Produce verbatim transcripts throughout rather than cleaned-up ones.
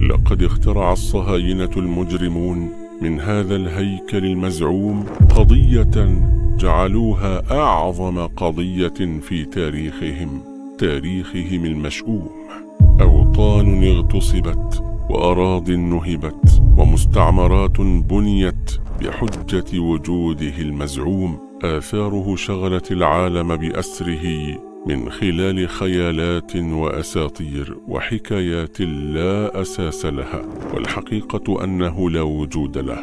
لقد اخترع الصهاينة المجرمون من هذا الهيكل المزعوم قضية جعلوها أعظم قضية في تاريخهم تاريخهم المشؤوم. أوطان اغتصبت، وأراضٍ نهبت، ومستعمرات بنيت بحجة وجوده المزعوم. آثاره شغلت العالم بأسره من خلال خيالات وأساطير وحكايات لا أساس لها، والحقيقة أنه لا وجود له.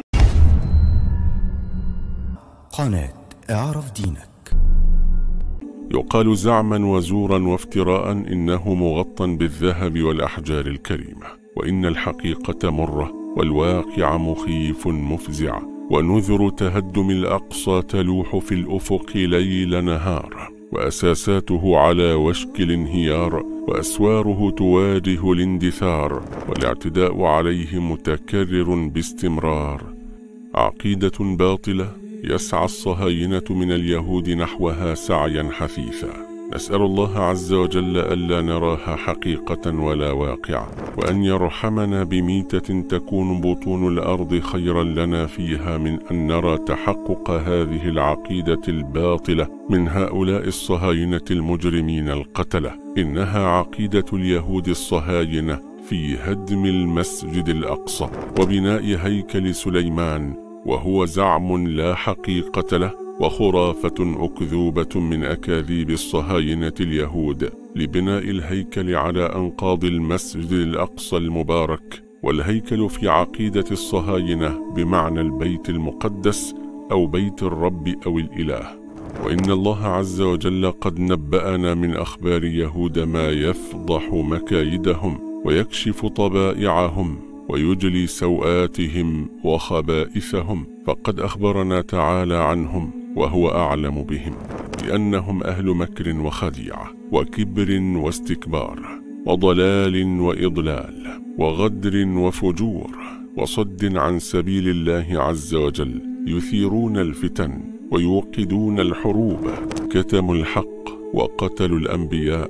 قناة اعرف دينك. يقال زعما وزورا وافتراء إنه مغطى بالذهب والأحجار الكريمة، وإن الحقيقة مرة والواقع مخيف مفزع، ونذر تهدم الأقصى تلوح في الأفق ليل نهار، وأساساته على وشك الانهيار، وأسواره تواجه الاندثار، والاعتداء عليه متكرر باستمرار. عقيدة باطلة يسعى الصهاينة من اليهود نحوها سعيا حثيثا. نسأل الله عز وجل ألا نراها حقيقة ولا واقع، وأن يرحمنا بميتة تكون بطون الأرض خيرا لنا فيها من أن نرى تحقق هذه العقيدة الباطلة من هؤلاء الصهاينة المجرمين القتلة. إنها عقيدة اليهود الصهاينة في هدم المسجد الأقصى وبناء هيكل سليمان، وهو زعم لا حقيقة له وخرافة أكذوبة من أكاذيب الصهاينة اليهود لبناء الهيكل على أنقاض المسجد الأقصى المبارك. والهيكل في عقيدة الصهاينة بمعنى البيت المقدس أو بيت الرب أو الإله. وإن الله عز وجل قد نبأنا من أخبار يهود ما يفضح مكايدهم ويكشف طبائعهم ويجلي سوآتهم وخبائثهم. فقد أخبرنا تعالى عنهم وهو أعلم بهم بأنهم أهل مكر وخديعة وكبر واستكبار وضلال وإضلال وغدر وفجور وصد عن سبيل الله عز وجل، يثيرون الفتن ويوقدون الحروب، كتموا الحق وقتلوا الأنبياء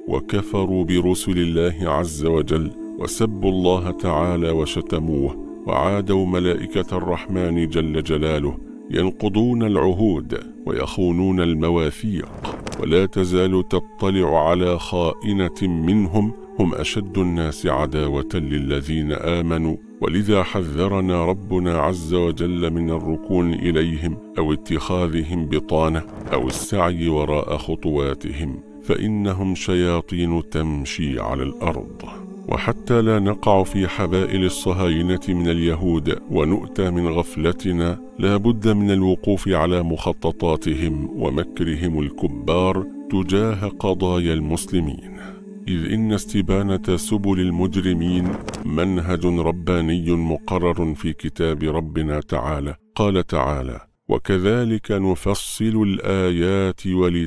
وكفروا برسل الله عز وجل، وسبوا الله تعالى وشتموه، وعادوا ملائكة الرحمن جل جلاله، ينقضون العهود ويخونون المواثيق. ولا تزال تطلع على خائنة منهم، هم أشد الناس عداوة للذين آمنوا. ولذا حذرنا ربنا عز وجل من الركون إليهم أو اتخاذهم بطانة أو السعي وراء خطواتهم، فإنهم شياطين تمشي على الأرض. وحتى لا نقع في حبائل الصهاينة من اليهود ونؤتى من غفلتنا، لا بد من الوقوف على مخططاتهم ومكرهم الكبار تجاه قضايا المسلمين، إذ إن استبانة سبل المجرمين منهج رباني مقرر في كتاب ربنا تعالى. قال تعالى: وكذلك نفصل الآيات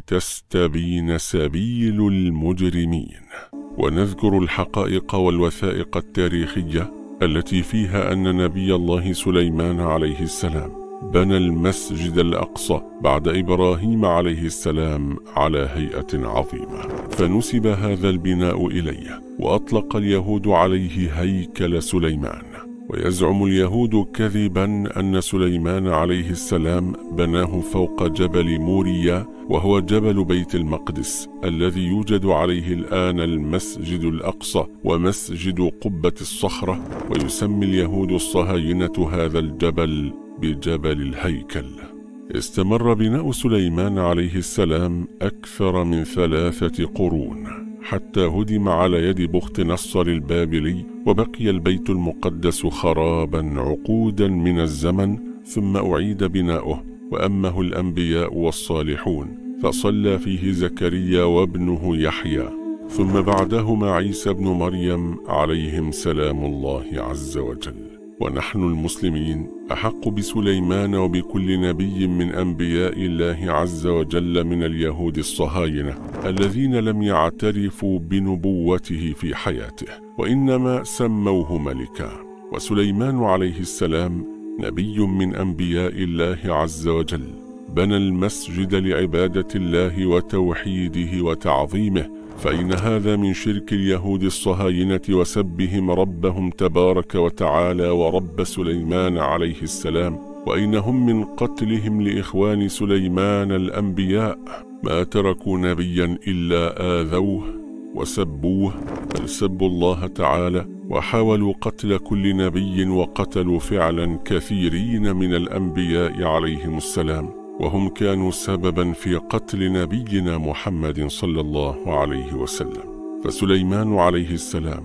ولتستبين سبيل المجرمين. ونذكر الحقائق والوثائق التاريخية التي فيها أن نبي الله سليمان عليه السلام بنى المسجد الأقصى بعد إبراهيم عليه السلام على هيئة عظيمة، فنسب هذا البناء إليه، وأطلق اليهود عليه هيكل سليمان. ويزعم اليهود كذبا أن سليمان عليه السلام بناه فوق جبل موريا، وهو جبل بيت المقدس الذي يوجد عليه الآن المسجد الأقصى ومسجد قبة الصخرة. ويسمي اليهود الصهاينة هذا الجبل بجبل الهيكل. استمر بناء سليمان عليه السلام أكثر من ثلاثة قرون حتى هدم على يد بخت نصر البابلي، وبقي البيت المقدس خرابا عقودا من الزمن، ثم أعيد بناؤه وأمه الأنبياء والصالحون، فصلى فيه زكريا وابنه يحيى، ثم بعدهما عيسى بن مريم عليهم سلام الله عز وجل. ونحن المسلمين أحق بسليمان وبكل نبي من أنبياء الله عز وجل من اليهود الصهاينة الذين لم يعترفوا بنبوته في حياته، وإنما سموه ملكا. وسليمان عليه السلام نبي من أنبياء الله عز وجل، بنى المسجد لعبادة الله وتوحيده وتعظيمه، فإن هذا من شرك اليهود الصهاينة وسبهم ربهم تبارك وتعالى ورب سليمان عليه السلام، وإنهم من قتلهم لإخوان سليمان الأنبياء ما تركوا نبيا إلا آذوه وسبوه، بل سبوا الله تعالى وحاولوا قتل كل نبي، وقتلوا فعلا كثيرين من الأنبياء عليهم السلام، وهم كانوا سببا في قتل نبينا محمد صلى الله عليه وسلم. فسليمان عليه السلام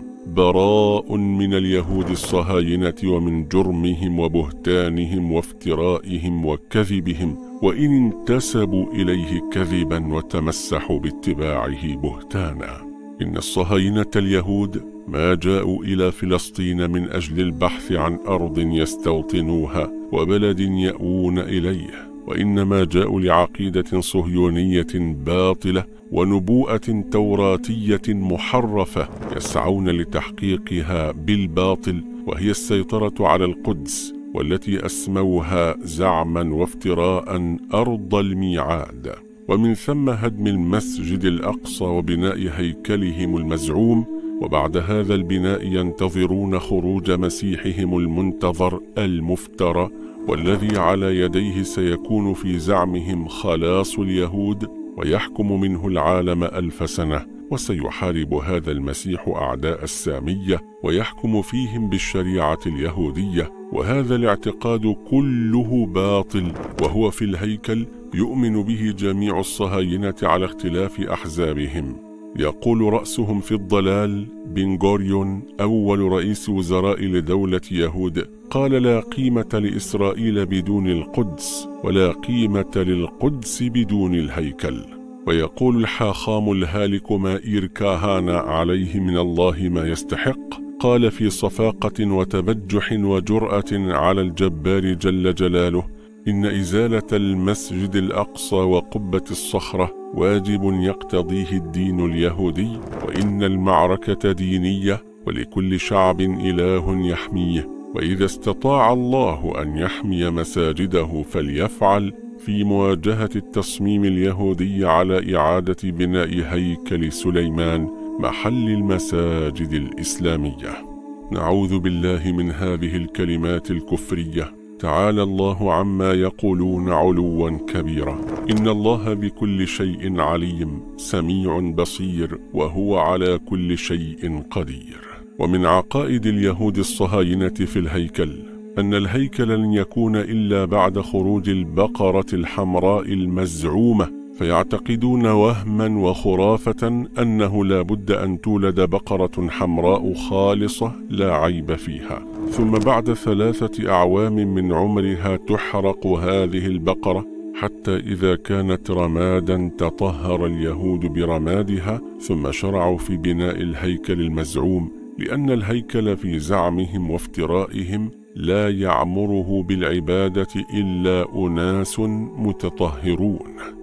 براء من اليهود الصهاينة ومن جرمهم وبهتانهم وافترائهم وكذبهم، وإن انتسبوا إليه كذبا وتمسحوا باتباعه بهتانا. إن الصهاينة اليهود ما جاءوا إلى فلسطين من أجل البحث عن أرض يستوطنوها وبلد يأوون إليه، وإنما جاءوا لعقيدة صهيونية باطلة ونبوءة توراتية محرفة يسعون لتحقيقها بالباطل، وهي السيطرة على القدس، والتي أسموها زعما وافتراء أرض الميعاد، ومن ثم هدم المسجد الأقصى وبناء هيكلهم المزعوم، وبعد هذا البناء ينتظرون خروج مسيحهم المنتظر المفترى، والذي على يديه سيكون في زعمهم خلاص اليهود ويحكم منه العالم ألف سنة، وسيحارب هذا المسيح أعداء السامية ويحكم فيهم بالشريعة اليهودية. وهذا الاعتقاد كله باطل، وهو في الهيكل يؤمن به جميع الصهاينة على اختلاف أحزابهم. يقول رأسهم في الضلال بن غوريون أول رئيس وزراء لدولة يهود قال: لا قيمة لإسرائيل بدون القدس، ولا قيمة للقدس بدون الهيكل. ويقول الحاخام الهالك مائير كاهانا عليه من الله ما يستحق قال في صفاقة وتبجح وجرأة على الجبار جل جلاله: إن إزالة المسجد الأقصى وقبة الصخرة واجب يقتضيه الدين اليهودي، وإن المعركة دينية ولكل شعب إله يحميه، وإذا استطاع الله أن يحمي مساجده فليفعل في مواجهة التصميم اليهودي على إعادة بناء هيكل سليمان محل المساجد الإسلامية. نعوذ بالله من هذه الكلمات الكفرية. تعالى الله عما يقولون علوا كبيرا. إن الله بكل شيء عليم سميع بصير، وهو على كل شيء قدير. ومن عقائد اليهود الصهاينة في الهيكل أن الهيكل لن يكون إلا بعد خروج البقرة الحمراء المزعومة، فيعتقدون وهما وخرافة أنه لا بد أن تولد بقرة حمراء خالصة لا عيب فيها، ثم بعد ثلاثة أعوام من عمرها تحرق هذه البقرة، حتى إذا كانت رمادا تطهر اليهود برمادها، ثم شرعوا في بناء الهيكل المزعوم، لأن الهيكل في زعمهم وافترائهم لا يعمره بالعبادة إلا أناس متطهرون.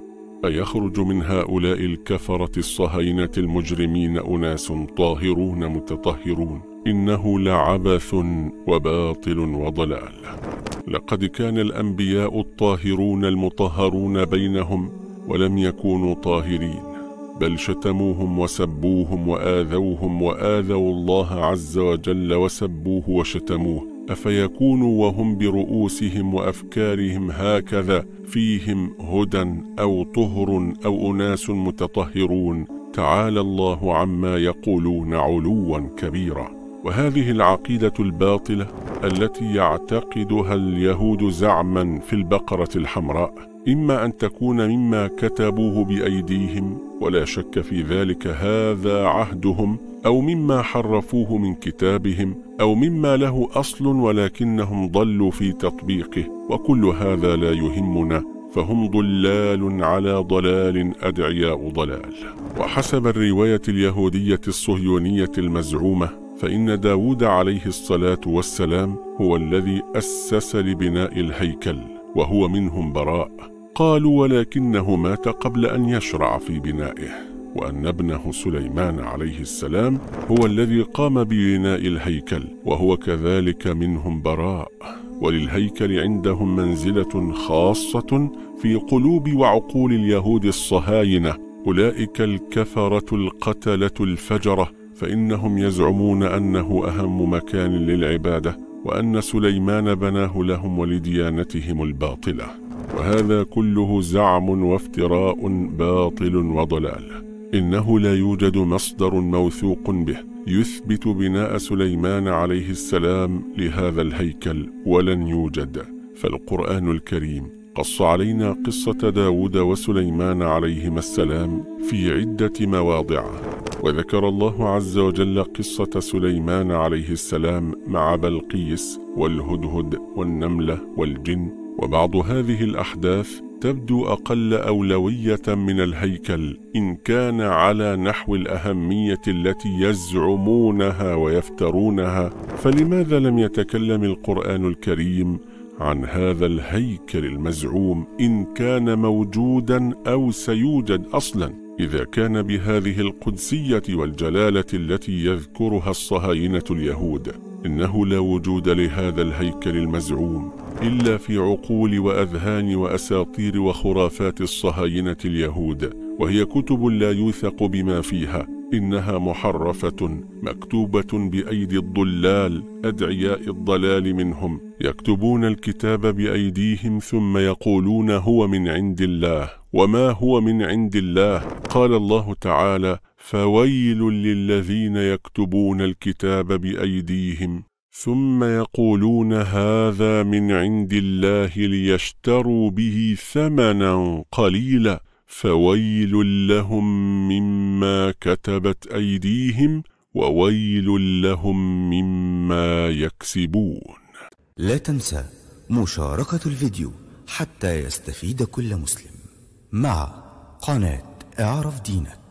فيخرج من هؤلاء الكفرة الصهاينة المجرمين أناس طاهرون متطهرون. إنه لعبث وباطل وضلال. لقد كان الأنبياء الطاهرون المطهرون بينهم ولم يكونوا طاهرين، بل شتموهم وسبوهم وآذوهم وآذوا الله عز وجل وسبوه وشتموه. أفيكونوا وهم برؤوسهم وأفكارهم هكذا فيهم هدى أو طهر أو أناس متطهرون؟ تعالى الله عما يقولون علوا كبيرا. وهذه العقيدة الباطلة التي يعتقدها اليهود زعما في البقرة الحمراء إما أن تكون مما كتبوه بأيديهم ولا شك في ذلك هذا عهدهم، أو مما حرفوه من كتابهم، أو مما له أصل ولكنهم ضلوا في تطبيقه، وكل هذا لا يهمنا، فهم ضلال على ضلال أدعياء ضلال. وحسب الرواية اليهودية الصهيونية المزعومة فإن داود عليه الصلاة والسلام هو الذي أسس لبناء الهيكل، وهو منهم براء. قالوا ولكنه مات قبل أن يشرع في بنائه، وأن ابنه سليمان عليه السلام هو الذي قام ببناء الهيكل، وهو كذلك منهم براء. وللهيكل عندهم منزلة خاصة في قلوب وعقول اليهود الصهاينة، أولئك الكفرة القتلة الفجرة، فإنهم يزعمون أنه أهم مكان للعبادة، وأن سليمان بناه لهم ولديانتهم الباطلة، وهذا كله زعم وافتراء باطل وضلال. إنه لا يوجد مصدر موثوق به يثبت بناء سليمان عليه السلام لهذا الهيكل، ولن يوجد. فالقرآن الكريم قص علينا قصة داود وسليمان عليهما السلام في عدة مواضع، وذكر الله عز وجل قصة سليمان عليه السلام مع بلقيس والهدهد والنملة والجن، وبعض هذه الأحداث تبدو أقل أولوية من الهيكل إن كان على نحو الأهمية التي يزعمونها ويفترونها، فلماذا لم يتكلم القرآن الكريم عن هذا الهيكل المزعوم إن كان موجودا أو سيوجد أصلا، إذا كان بهذه القدسية والجلالة التي يذكرها الصهاينة اليهود؟ إنه لا وجود لهذا الهيكل المزعوم إلا في عقول وأذهان وأساطير وخرافات الصهاينة اليهود، وهي كتب لا يوثق بما فيها، إنها محرفة مكتوبة بأيدي الضلال أدعياء الضلال منهم، يكتبون الكتاب بأيديهم ثم يقولون هو من عند الله، وما هو من عند الله. قال الله تعالى: فويل للذين يكتبون الكتاب بأيديهم ثم يقولون هذا من عند الله ليشتروا به ثمنا قليلا فويل لهم مما كتبت أيديهم وويل لهم مما يكسبون. لا تنسى مشاركة الفيديو حتى يستفيد كل مسلم مع قناة اعرف دينك.